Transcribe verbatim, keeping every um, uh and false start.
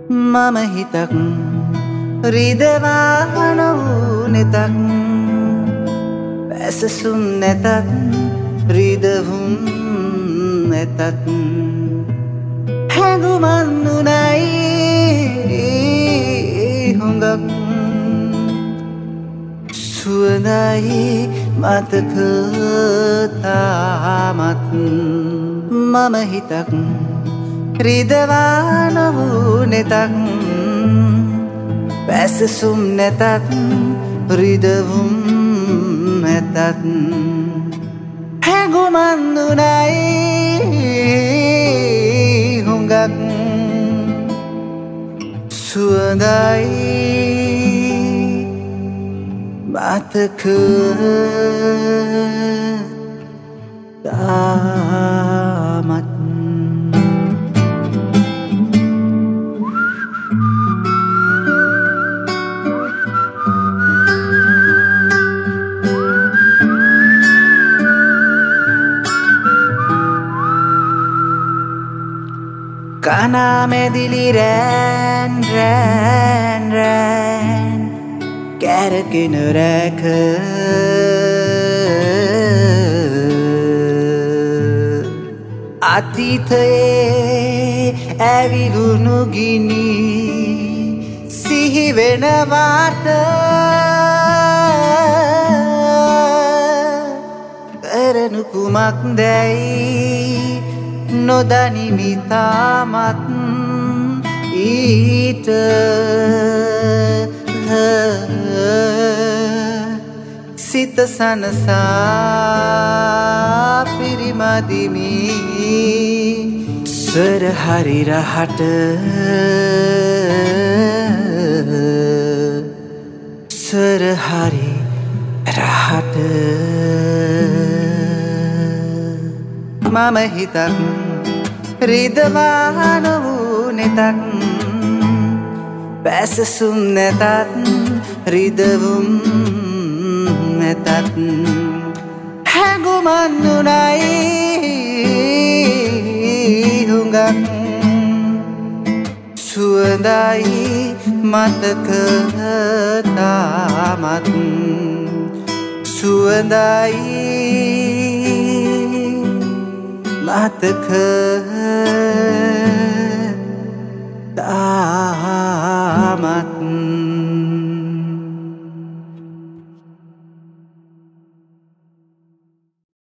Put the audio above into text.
mama Hithak රිදවාන වූ නෙතක් පැසසුම් නැතත් රිදවුම් ඇතත් හැඟුමන් උනයි හොඟක් සුවඳයි මතක තාමත් මම Hithak රිදවාන වූ නෙතක් පැසසුම් නැතත් රිදවුම් ඇතත් හැඟුමන් උනයි හුඟක් සුවඳයි මතක තාමත් Kana medili ran ran ran karakin raka atithaye avidunu gini sihi wenawata karanu kumak dai nodani mitamat ita sita sanasa pirimadimi sarhari rahata sarhari rahata mama Hithak රිදවාන වූ නෙතක් පැසසුම් නැතත් රිදවුම් ඇතත් හැඟුමන් උනයි හුඟක් සුවඳයි මතක තාමත් සුවඳයි මතක තාමත්